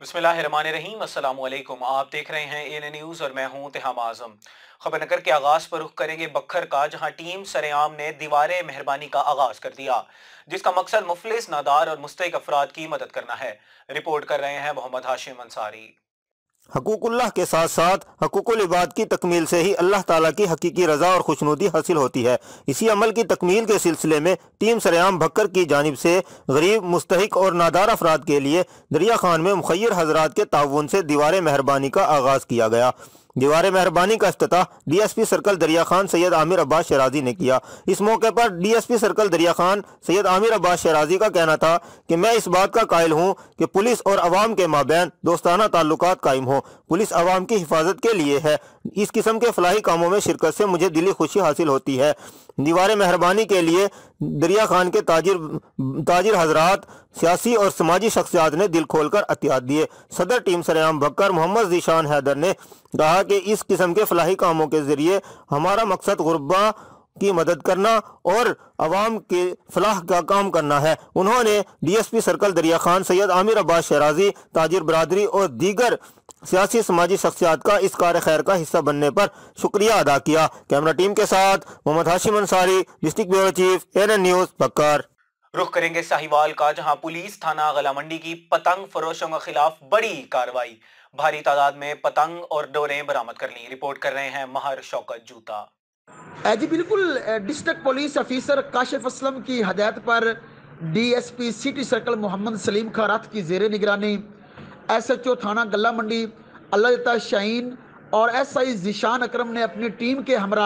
बिस्मिल्लाहिर्रहमानिर्रहीम। अस्सलाम वालेकुम। आप देख रहे हैं एएनए न्यूज़ और मैं हूं तिहाम आज़म। खबर नगर के आगाज़ पर रुख करेंगे बखर का, जहां टीम सरेआम ने दीवार मेहरबानी का आगाज़ कर दिया, जिसका मकसद मुफलिस, नादार और मुस्तहिक अफराद की मदद करना है। रिपोर्ट कर रहे हैं मोहम्मद हाशिम अंसारी। हकूकुल्लाह के साथ साथ हकूकुल इबाद की तकमील से ही अल्लाह ताला की हकीकी रज़ा और खुशनुदी हासिल होती है। इसी अमल की तकमील के सिलसिले में टीम सरेआम भक्कर की जानिब से गरीब, मुस्तहिक और नादार अफराद के लिए दरिया खान में मुखय्यर हजरात के ताउन से दीवार मेहरबानी का आगाज़ किया गया। दीवार मेहरबानी का इफ्तिताह डीएसपी सर्कल दरिया खान सैयद आमिर अब्बास शराजी ने किया। इस मौके पर डीएसपी सर्कल दरिया खान सैयद आमिर अब्बास शराजी का कहना था कि मैं इस बात का कायल हूँ कि पुलिस और अवाम के माबैन दोस्ताना ताल्लुकात कायम हो। पुलिस अवाम की हिफाजत के लिए है। इस किस्म के फलाही कामों में शिरकत से मुझे दिली खुशी हासिल होती है। दीवार मेहरबानी के लिए दरिया खान के ताजिर हजरात, सियासी और समाजी शख्सियात ने दिल खोलकर अतियात दिए। सदर टीम सरेआम भक्कर मोहम्मद ज़ीशान हैदर ने कहा कि इस किस्म के फलाही कामों के ज़रिए हमारा मकसद गुरबा की मदद करना और अवाम के फलाह का काम करना है। उन्होंने डीएसपी सर्कल दरिया खान सैयद आमिर अब्बास शराजी, ताजिर बरादरी और दीगर सियासी समाजी शख्सियात का इस कार खैर का हिस्सा बनने पर शुक्रिया अदा किया। कैमरा टीम के साथ Mohammad Hashim Ansari, district bureau chief, ANA news, Bhakkar. रुख करेंगे साहिवाल का, जहां पुलिस थाना गला मंडी की पतंग फरोशों के खिलाफ बड़ी कार्रवाई। भारी तादाद में पतंग और डोरें बरामद कर ली। रिपोर्ट कर रहे हैं महर शौकत जूता। जी बिल्कुल। District police officer Kashif Aslam की हदायत पर DSP city circle Mohammad Saleem Kharat की ज़ेर निगरानी एसएचओ थाना गला मंडी अल्लाह शाहीन और एसआई ज़ीशान अकरम ने अपनी टीम के हमरा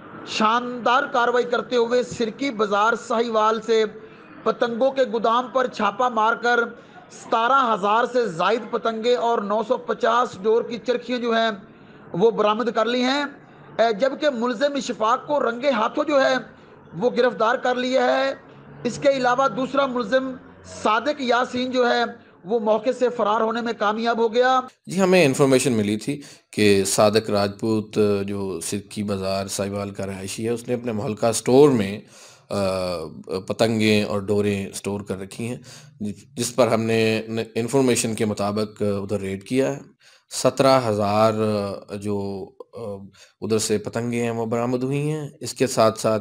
शानदार कार्रवाई करते हुए सिरकी बाजार साहिवाल से पतंगों के गोदाम पर छापा मारकर 17,000 से जायद पतंगे और 950 डोर की चरखियाँ जो हैं वो बरामद कर ली हैं, जबकि मुलजिम इशफाक को रंगे हाथों जो है वो गिरफ्तार कर लिया है। इसके अलावा दूसरा मुलजिम सादिक यासीन जो है वो मौके से फरार होने में कामयाब हो गया। जी, हमें इन्फॉर्मेशन मिली थी कि सादिक राजपूत जो सिरकी बाज़ार साहिवाल का रहायशी है, उसने अपने मोहल्का स्टोर में पतंगें और डोरें स्टोर कर रखी हैं, जिस पर हमने इन्फॉर्मेशन के मुताबिक उधर रेड किया है। 17,000 जो उधर से पतंगे हैं वो बरामद हुई हैं। इसके साथ साथ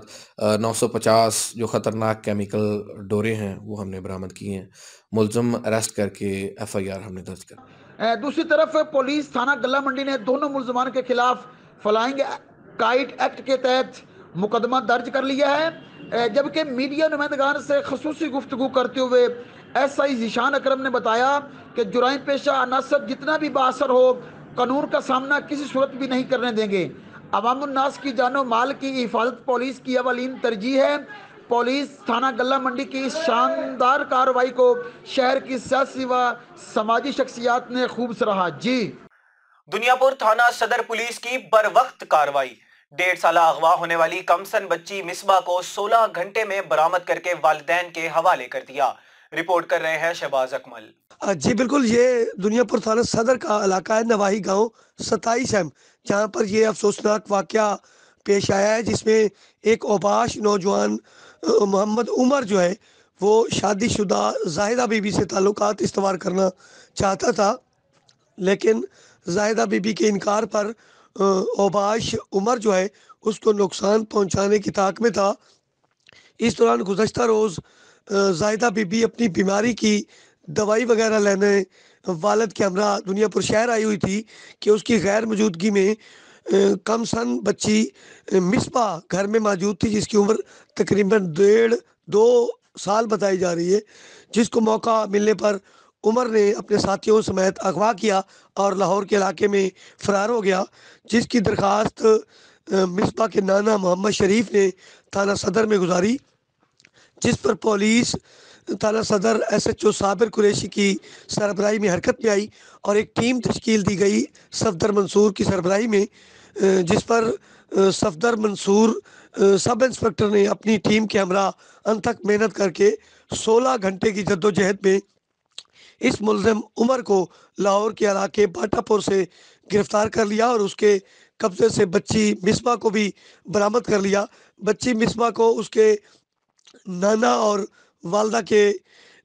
950 जो ख़तरनाक केमिकल डोरे हैं वो हमने बरामद किए हैं। मुलज़िम अरेस्ट करके एफआईआर हमने दर्ज कर। दूसरी तरफ पुलिस थाना गला मंडी ने दोनों मुलजमान के खिलाफ फ्लाइंग काइट एक्ट के तहत मुकदमा दर्ज कर लिया है, जबकि मीडिया नुमाइंदगान से खसूसी गुफ्तगू करते हुए एसआई ज़ीशान अकरम ने बताया कि जुराइम पेशा अनासर जितना भी बासर हो, कानून का सामना किसी सूरत भी नहीं करने देंगे। अवामुन्नास की जानो माल की हिफाजत पुलिस की अवलीन तरजीह है। पुलिस थाना गला मंडी की इस शानदार कार्रवाई को शहर की सियासी व समाजी शख्सियात ने खूब सराहा। जी, दुनियापुर थाना सदर पुलिस की बर वक्त कार्रवाई। 1.5 साला अगवा होने वाली कमसन बच्ची मिसबा को 16 घंटे में बरामद करके वालिदैन के हवाले कर दिया। रिपोर्ट कर रहे हैं शहबाज अकमल। जी बिल्कुल, ये दुनियापुर थाना सदर का इलाका है, नवाही गांव 27 एम, जहां पर ये अफसोसनाक वाकया पेश आया है, जिसमें एक ओबाश नौजवान मोहम्मद उमर जो है वो शादीशुदा जाहिदा बीबी से ताल्लुकात इस्तवार करना चाहता था, लेकिन जाहिदा बीबी के इनकार पर ओबाश उमर जो है उसको नुकसान पहुंचाने की ताक में था। इस दौरान गुज़श्ता रोज़ जाहिदा बीबी अपनी बीमारी की दवाई वगैरह लेने वालिद के हमरा दुनियापुर शहर आई हुई थी कि उसकी गैर मौजूदगी में कम सन बच्ची मिसबा घर में मौजूद थी, जिसकी उम्र तकरीबन 1.5-2 साल बताई जा रही है, जिसको मौका मिलने पर उमर ने अपने साथियों समेत अगवा किया और लाहौर के इलाके में फ़रार हो गया, जिसकी दरख्वास्त मिसबा के नाना मोहम्मद शरीफ ने थाना सदर में गुजारी, जिस पर पुलिस थाना सदर एसएचओ साबिर कुरैशी की सरबराही में हरकत में आई और एक टीम तश्कील दी गई सफदर मंसूर की सरबराही में, जिस पर सफदर मंसूर सब इंस्पेक्टर ने अपनी टीम के हमरा अनथक मेहनत करके 16 घंटे की जद्दोजहद में इस मुलजिम उमर को लाहौर के इलाके बाटापुर से गिरफ्तार कर लिया और उसके कब्जे से बच्ची मिसबा को भी बरामद कर लिया। बच्ची मिसबा को उसके नाना और वालदा के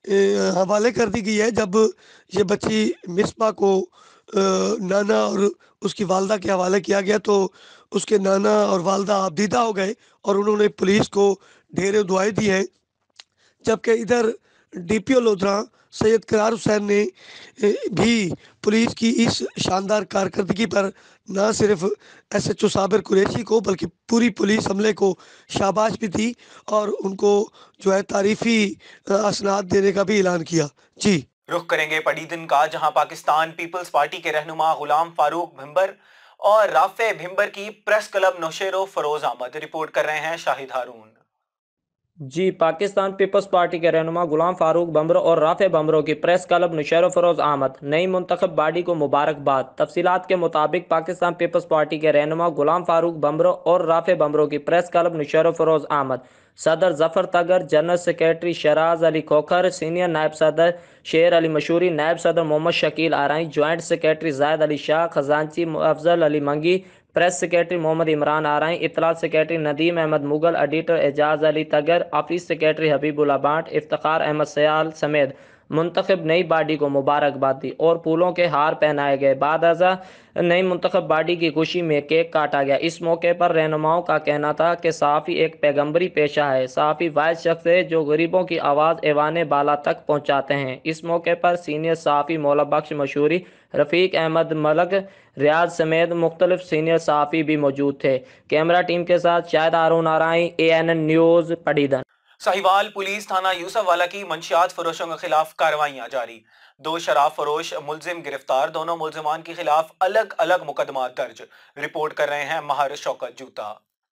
हवाले कर दी गई है। जब ये बच्ची मिसबा को नाना और उसकी वालदा के हवाले किया गया तो उसके नाना और वालदा आबदीदा हो गए और उन्होंने पुलिस को ढेरों दुआएं दी हैं। जबकि इधर डीपीओ लोधरा सैयद करार हुसैन ने भी पुलिस की इस शानदार कारकर्दगी पर न सिर्फ एसएचओ साबिर कुरैशी को बल्कि पूरी पुलिस अमले को शाबाश भी दी और उनको जो है तारीफ़ी असनाद देने का भी ऐलान किया। जी रुख करेंगे पड़ी दिन का, जहां पाकिस्तान पीपल्स पार्टी के रहनुमा गुलाम फारूक भिंबर और राफे भिंबर की press club Naushero Feroze Ahmed. Report कर रहे हैं शाहिद हारून। जी, पाकिस्तान पीपल्स पार्टी के रहनुमा गुलाम फारूक बम्बरो और राफे बम्बरो की प्रेस क्लब नौशेरो फरोज अहमद नई मुंतखब बॉडी को मुबारकबाद। तफसीलात के मुताबिक पाकिस्तान पीपल्स पार्टी के रहनुमा गुलाम फारूक बम्बरो और राफे बम्बरो की प्रेस क्लब नौशेरो फरोज अहमद, सदर Zafar Tagar, general secretary Shiraz Ali Khokhar, senior नायब सदर शेर अली मशहूरी, नायब सदर मोहम्मद शकील आराई, ज्वाइंट सेक्रेटरी जायद अली शाह, खजांची अफजल अली मंगी, प्रेस सेक्रेटरी मोहम्मद इमरान आराई, इत्तलात secretary Nadeem Ahmed Mughal, editor Ejaz Ali Tagar, office secretary Habibullah बांट, इफ्तिखार अहमद सयाल समेत मुंतखब नई बॉडी को मुबारकबाद दी और फूलों के हार पहनाए गए। बाद अज़ा नई मुंतखब बॉडी की खुशी में केक काटा गया। इस मौके पर रहनुमाओं का कहना था कि सहाफ़ी एक पैगम्बरी पेशा है। सहाफ़ी वाहिद शख्स है जो गरीबों की आवाज़ ऐवान बाला तक पहुँचाते हैं। इस मौके पर सीनियर सहाफ़ी मौला बख्श मशहूरी, रफ़ीक अहमद मलक, रियाज समेत मुख्तलिफ सीनियर सहाफ़ी भी मौजूद थे। कैमरा टीम के साथ Shahid Haroon Arain, ANN news, Padidan. Sahiwal police थाना यूसुफवाला की मंशियात फरोशों के खिलाफ कार्रवाइयां जारी। 2 शराब फरोश मुलजिम गिरफ्तार, दोनों मुलजिमान के खिलाफ अलग अलग मुकदमा दर्ज। रिपोर्ट कर रहे हैं महर शौकत जूता।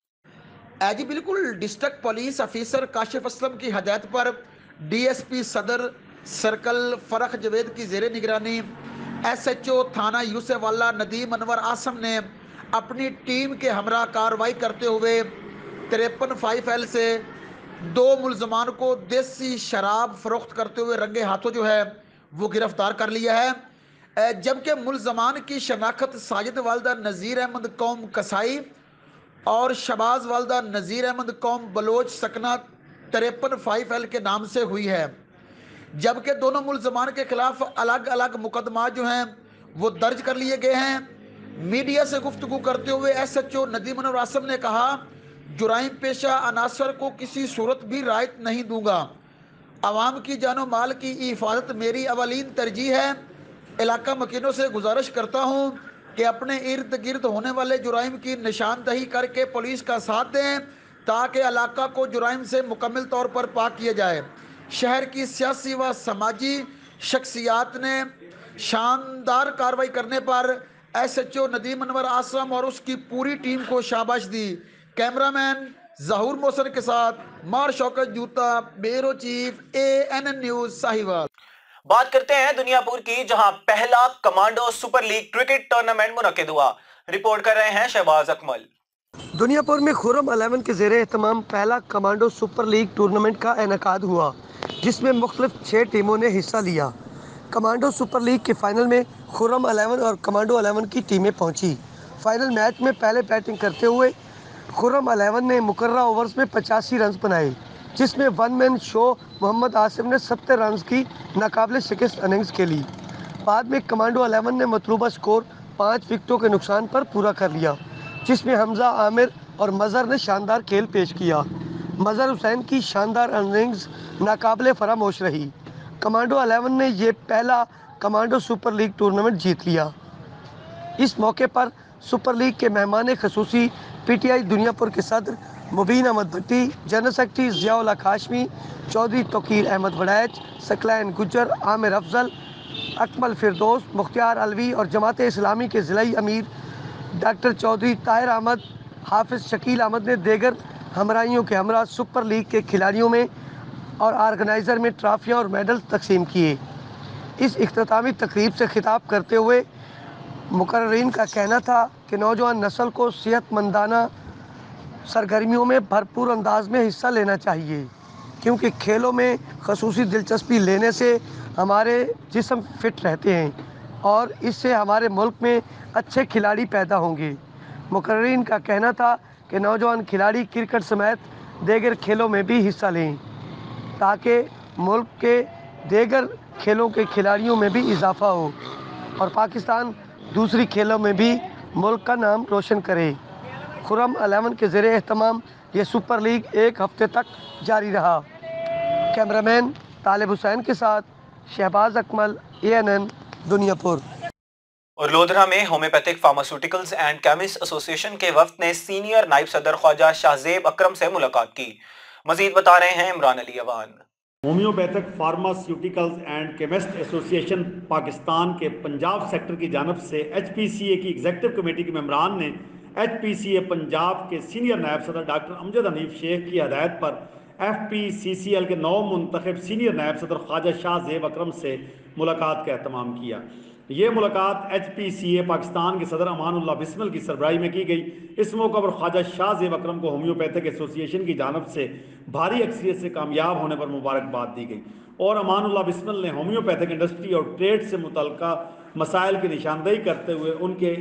जी बिल्कुल, district police officer Kashif Aslam की हदायत पर DSP सदर सर्कल फरख जवेद की जेर निगरानी SHO थाना यूसुफवाला नदीम अनवर आसम ने अपनी टीम के हमरा कार्रवाई करते हुए 53 से 2 मुलजमान को देसी शराब फरोख्त करते हुए रंगे हाथों जो है वो गिरफ्तार कर लिया है। जबकि मुलजमान की शनाख्त साजिद वालदा नज़ीर अहमद कौम कसाई और शबाज वालदा नज़ीर अहमद कौम बलोच सकना 53 के नाम से हुई है। जबकि दोनों मुलजमान के खिलाफ अलग अलग मुकदमा जो हैं वो दर्ज कर लिए गए हैं। मीडिया से गुफ्तगू करते हुए SHO नदीम अनवर आसम ने कहा, जुराइम पेशा अनासर को किसी सूरत भी रायत नहीं दूंगा। आवाम की जानो माल की हिफाजत मेरी अवलीन तरजीह है। इलाका मकीनों से गुजारिश करता हूँ कि अपने इर्द गिर्द होने वाले जुराइम की निशानदही करके पुलिस का साथ दें ताकि इलाका को जुराइम से मुकम्मल तौर पर पाक किया जाए। शहर की सियासी व समाजी शख्सियात ने शानदार कार्रवाई करने पर SHO नदीम अनवर आसम और उसकी पूरी टीम को शाबाश दी। कैमरामैन जहूर मोहसन के साथ मार Shaukat Joota, bureau chief, ANN news, Sahiwal. बात करते हैं दुनियापुर की, जहां पहला commando super league cricket tournament मुनक्किद हुआ। रिपोर्ट कर रहे हैं शहबाज अकमल। दुनियापुर में खुर्रम 11 के ज़ेरे एहतमाम पहला कमांडो सुपर लीग टूर्नामेंट का इनेकाद हुआ, जिसमें मुख्तलिफ 6 टीमों ने हिस्सा लिया। कमांडो सुपर लीग के फाइनल में खुर्रम 11 और कमांडो 11 की टीमें पहुंची। फाइनल मैच में पहले बैटिंग करते हुए खुर्रम 11 ने मुकर्रा ओवर्स में 85 रन बनाए, जिसमें one man show Mohammad Asif ने 70 रन की नाकाबिले शिकस्त इनिंग्स खेली। बाद में कमांडो 11 ने मतलूबा स्कोर 5 विकेटों के नुकसान पर पूरा कर लिया, जिसमें हमजा आमिर और मज़हर ने शानदार खेल पेश किया। मज़हर हुसैन की शानदार इनिंग्स नाकाबिले फरामोश रही। कमांडो 11 ने यह पहला कमांडो सुपर लीग टूर्नामेंट जीत लिया। इस मौके पर सुपर लीग के मेहमान खसूसी PTI दुनियापुर के सदर मुबीन अहमद भट्टी, जनरल सेक्रेटरी ज़ियाउल्लाह काशमी, चौधरी तोकीर अहमद वड़ैच, सकलैन गुज्जर, आमिर अफजल, अकमल फिरदौस, मुख्तियार अलवी और जमात इस्लामी के ज़िलाई अमीर डॉक्टर चौधरी ताहिर अहमद, हाफिज़ शकील अहमद ने देगर हमराइयों के हमरा सुपर लीग के खिलाड़ियों में और ऑर्गेनाइज़र में ट्रॉफियाँ और मेडल तकसीम किए। इस इख्तितामी तकरीब से खिताब करते हुए मुकर्रीन का कहना था कि नौजवान नस्ल को सेहतमंदाना सरगर्मियों में भरपूर अंदाज में हिस्सा लेना चाहिए, क्योंकि खेलों में खसूसी दिलचस्पी लेने से हमारे जिस्म फिट रहते हैं और इससे हमारे मुल्क में अच्छे खिलाड़ी पैदा होंगे। मुकर्रीन का कहना था कि नौजवान खिलाड़ी क्रिकेट समेत दीगर खेलों में भी हिस्सा लें ताकि मुल्क के دیگر کھیلوں کے کھلاڑیوں میں بھی اضافہ ہو اور پاکستان دوسری کھیلوں میں بھی ملک کا نام روشن کرے۔ خرم 11 کے زیر اہتمام یہ سپر لیگ ایک ہفتے تک جاری رہا۔ کیمرامین طالب حسین کے ساتھ شہباز اکمل، ANN دنیا پور۔ اور لودھرا میں ہومیوپیتھک فارماسیوٹیکلز اینڈ کیمسٹ ایسوسی ایشن کے وفد نے سینئر نائب صدر خواجہ شاہ زیب اکرم سے ملاقات کی۔ مزید بتا رہے ہیں Imran Ali Awan. Homeopathic pharmaceuticals and chemist association Pakistan کے پنجاب سیکٹر کی جانب سے HPCA کی ایگزیکٹو کمیٹی کے ممبران نے HPCA پنجاب کے سینئر نائب صدر ڈاکٹر امجد حنیف شیخ کی ہدایت پر FPCCL کے نو منتخب سینئر نائب صدر خواجہ شاہ زیب اکرم سے ملاقات کا اہتمام کیا۔ یہ ملاقات HPCA پاکستان کے صدر امان اللہ بسمل کی سربراہی میں کی گئی۔ اس موقع پر خواجہ شاہ زیب اکرم کو ہومیوپیتھک ایسوسی ایشن کی جانب سے بھاری اکثریت سے کامیاب ہونے پر مبارکباد دی گئی اور امان اللہ بسمل نے ہومیوپیتھک انڈسٹری اور ٹریڈ سے متعلقہ مسائل کی نشاندہی کرتے ہوئے ان کے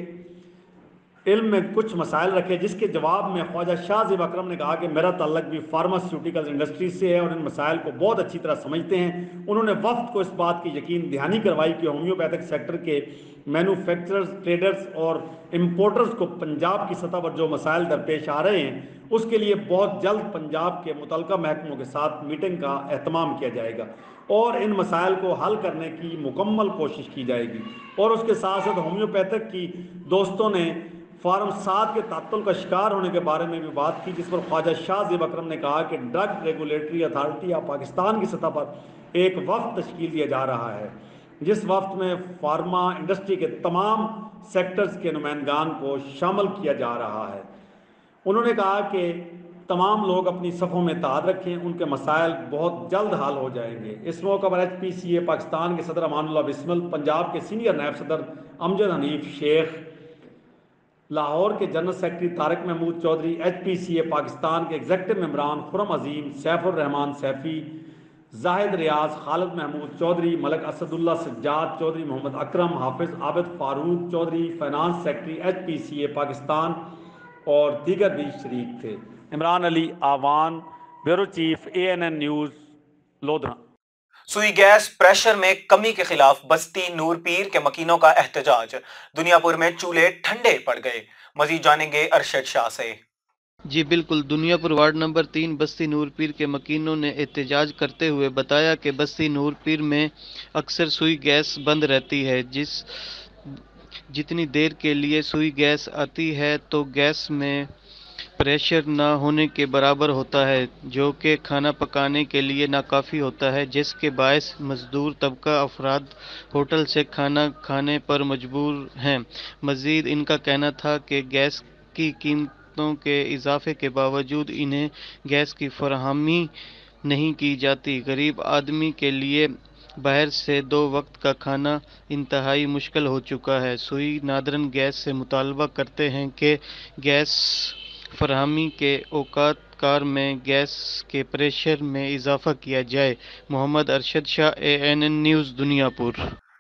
علم میں کچھ مسائل رکھے، جس کے جواب میں خواجہ شاہ زیب اکرم نے کہا کہ میرا تعلق بھی فارماسیوٹیکل انڈسٹری سے ہے اور ان مسائل کو بہت اچھی طرح سمجھتے ہیں۔ انہوں نے وفد کو اس بات کی یقین دہانی کروائی کہ ہومیوپیتھک سیکٹر کے مینوفیکچررز، ٹریڈرز اور امپورٹرز کو پنجاب کی سطح پر جو مسائل درپیش آ رہے ہیں اس کے لیے بہت جلد پنجاب کے متعلقہ محکموں کے ساتھ میٹنگ کا اہتمام کیا جائے گا اور ان مسائل کو حل کرنے کی مکمل کوشش کی جائے گی۔ اور اس کے ساتھ ساتھ ہومیوپیتھک کی دوستوں نے فارم 7 کے تعطل کا شکار ہونے کے بارے میں بھی بات کی، جس پر خواجہ شاہ زیب اکرم نے کہا کہ drug regulatory authority of Pakistan کی سطح پر ایک وفد تشکیل دیا جا رہا ہے، جس وفد میں فارما انڈسٹری کے تمام سیکٹرز کے نمائندگان کو شامل کیا جا رہا ہے۔ انہوں نے کہا کہ تمام لوگ اپنی صفوں میں اتحاد رکھیں، ان کے مسائل بہت جلد حل ہو جائیں گے۔ اس موقع پر HPCA پاکستان کے صدر امان اللہ بسمل، پنجاب کے سینئر نائب صدر امجد حنیف شیخ، لاہور کے general secretary Tariq Mehmood Chaudhry, HPCA Pakistan کے ایگزیکٹو ممبران Khurram Azeem, Saif Ur Rehman Saifi, Zahid Riaz, Khalid Mehmood Chaudhry, Malik Asad Ullah Sajjad Chaudhry, Mohammad Akram, Hafiz Abid Farooq Chaudhry, finance secretary HPCA Pakistan اور دیگر بھی شریک تھے۔ Imran Ali Awan, bureau chief ANN news, Lodhran. Sui gas pressure میں کمی کے خلاف بستی نور پیر کے مکینوں کا احتجاج۔ دنیا پور میں چولہے ٹھنڈے پڑ گئے۔ مزید جانیں گے ارشد شاہ سے۔ جی بالکل، دنیا پور وارڈ نمبر 3 بستی نور پیر کے مکینوں نے احتجاج کرتے ہوئے بتایا کہ بستی نور پیر میں اکثر سوئی گیس بند رہتی ہے، جتنی دیر کے لیے سوئی گیس آتی ہے تو گیس میں پریشر نہ ہونے کے برابر ہوتا ہے، جو کہ کھانا پکانے کے لیے ناکافی ہوتا ہے، جس کے باعث مزدور طبقہ افراد ہوٹل سے کھانا کھانے پر مجبور ہیں۔ مزید ان کا کہنا تھا کہ گیس کی قیمتوں کے اضافے کے باوجود انہیں گیس کی فراہمی نہیں کی جاتی۔ غریب آدمی کے لیے باہر سے 2 وقت کا کھانا انتہائی مشکل ہو چکا ہے۔ سوئی نادرن گیس سے مطالبہ کرتے ہیں کہ گیس فراہمی کے اوقات کار میں گیس کے پریشر میں اضافہ کیا جائے۔ Mohammad Arshad Shah, ANN news, Duniyapur.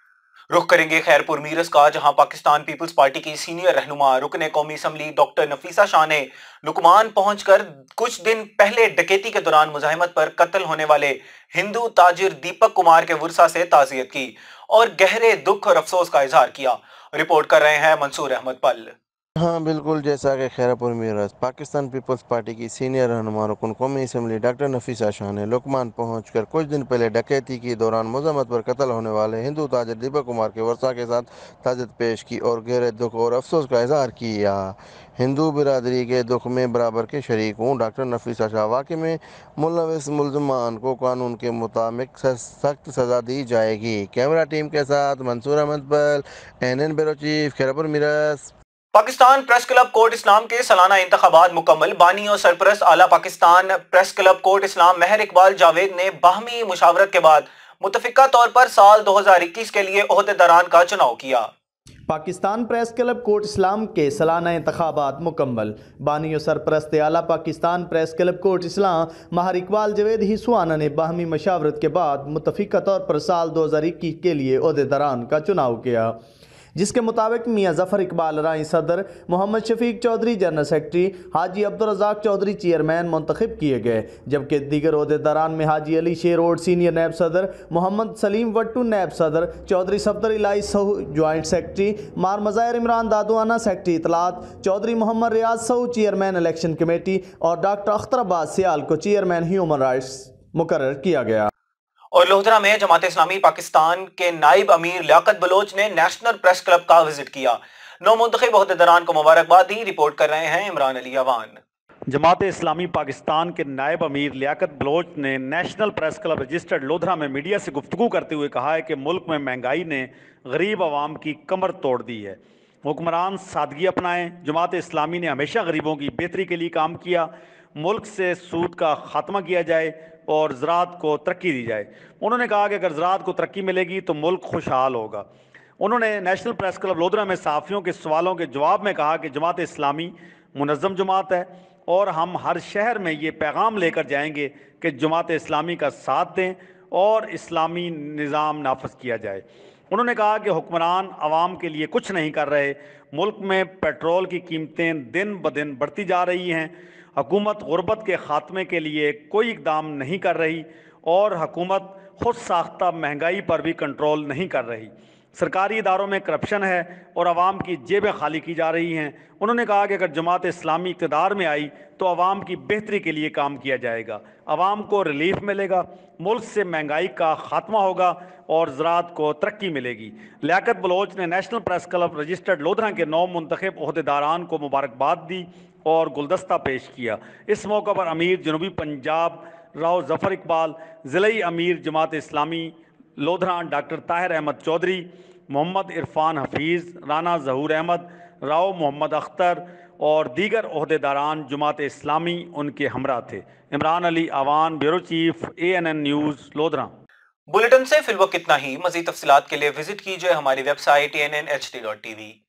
رخ کریں گے خیرپور میرس کا، جہاں پاکستان پیپلز پارٹی کی سینئر رہنما رکن قومی اسمبلی ڈاکٹر نفیسہ شاہ نے لکمان پہنچ کر کچھ دن پہلے ڈکیتی کے دوران مزاحمت پر قتل ہونے والے ہندو تاجر دیپک کمار کے ورثہ سے تعزیت کی اور گہرے دکھ اور افسوس کا اظہار کیا۔ رپورٹ کر رہے ہیں منصور احمد پل۔ ہاں بالکل، جیسا کہ خیرپور میرس پاکستان پیپلز پارٹی کی سینئر رہنما رکن قومی اسمبلی ڈاکٹر نفیسہ شاہ نے لکمان پہنچ کر کچھ دن پہلے ڈکیتی کے دوران مزاحمت پر قتل ہونے والے ہندو تاجر دیپک کمار کے ورثہ کے ساتھ تعزیت پیش کی اور گہرے دکھ اور افسوس کا اظہار کیا۔ ہندو برادری کے دکھ میں برابر کے شریک ہوں۔ ڈاکٹر نفیسہ شاہ، واقعے میں ملوث ملزمان کو قانون کے مطابق سخت سزا دی جائے گی۔ کیمرہ ٹیم کے ساتھ Mansoor Ahmed Pal, ANN bureau chief, Khairpur Mirs. Pakistan press club Kot Islam کے سالانہ انتخابات مکمل۔ بانی اور سرپرست اعلیٰ پاکستان پریس کلب کوٹ اسلام مہر اقبال جاوید نے باہمی مشاورت کے بعد متفقہ طور پر سال 2021 کے لیے عہدیداران کا چناؤ کیا۔ پاکستان پریس کلب کوٹ اسلام کے سالانہ انتخابات مکمل۔ بانی و سرپرست اعلیٰ پاکستان پریس کلب کوٹ اسلام مہر اقبال جاوید ہی سوانا نے باہمی مشاورت کے بعد متفقہ طور پر سال 2021 کے لیے عہدیداران کا چناؤ کیا۔ जिसके मुताबिक मियाँ ज़फ़र इकबाल राई सदर, Mohammad Shafiq Chaudhry general secretary, Haji Abdur Razzaq Chaudhry chairman मुंतखब किए गए, जबकि दीगर ओहदेदारान में हाजी अली शेरोड सीनियर नैब सदर, मोहम्मद सलीम वट्टू नैब सदर, चौधरी सफदर इलाही सहू ज्वाइंट सेक्रेटरी, मार मज़ाहिर इमरान दादुआना सेक्रेटरी इतलात, Chaudhry Mohammad Riaz Sahu chairman election committee और डॉक्टर अख्तर अब्बास सियाल को चेयरमैन ह्यूमन राइट्स मुकर्रर किया गया। और लोधरा में जमात इस्लामी पाकिस्तान के नाइब अमीर लियाकत बलोच ने नेशनल प्रेस क्लब का विजिट किया। नौ मुंतखब ओहदेदारान को मुबारकबाद दी। रिपोर्ट कर रहे हैं इमरान अली अवान। जमात इस्लामी पाकिस्तान के नायब अमीर लियाकत बलोच ने national press club registered Lodhran में मीडिया से गुफ्तगू करते हुए कहा है कि मुल्क में महंगाई ने गरीब आवाम की कमर तोड़ दी है। हुक्मरान सादगी अपनाएं। जमात इस्लामी ने हमेशा गरीबों की बेहतरी के लिए काम किया। मुल्क से सूद का खात्मा किया जाए और ज़राअत को तरक्की दी जाए। उन्होंने कहा कि अगर ज़राअत को तरक्की मिलेगी तो मुल्क खुशहाल होगा। उन्होंने नेशनल प्रेस क्लब लोधरा में सहाफ़ियों के सवालों के जवाब में कहा कि जमात इस्लामी मुनज़्ज़म जमात है और हम हर शहर में ये पैगाम लेकर जाएंगे कि जमात इस्लामी का साथ दें और इस्लामी निज़ाम नाफज किया जाए। उन्होंने कहा कि हुक्मरान आवाम के लिए कुछ नहीं कर रहे। मुल्क में पेट्रोल की कीमतें दिन ब दिन बढ़ती जा रही हैं। हुकूमत गुर्बत के ख़ात्मे के लिए कोई इक़दाम नहीं कर रही और हुकूमत खुद साख्ता महंगाई पर भी कंट्रोल नहीं कर रही। सरकारी इदारों में करप्शन है और आवाम की जेबें खाली की जा रही हैं। उन्होंने कहा कि अगर जमात इस्लामी इक़्तिदार में आई तो आवाम की बेहतरी के लिए काम किया जाएगा, आवाम को रिलीफ मिलेगा, मुल्क से महंगाई का खात्मा होगा और ज़राअत को तरक्की मिलेगी। लियाकत बलोच ने national press club registered Lodhran के 9 मुंतखब ओहदेदारान को मुबारकबाद दी और गुलदस्ता पेश किया। इस मौका पर अमीर जनूबी पंजाब राव ज़फ़र इकबाल, ज़िलई अमीर जमात इस्लामी लोधरा डॉक्टर ताहिर अहमद चौधरी, मोहम्मद इरफान हफीज़, राना ज़हूर अहमद, राव मोहम्मद अख्तर और दीगर ओहदेदारान जमात इस्लामी उनके हमरा थे। Imran Ali Awan, bureau chief, ANN news, Lodhran. Bulletin से फिलवक्त इतना ही। मज़ीद तफ़सीलात के लिए विजिट कीजिए हमारी वेबसाइट ANNHD.tv।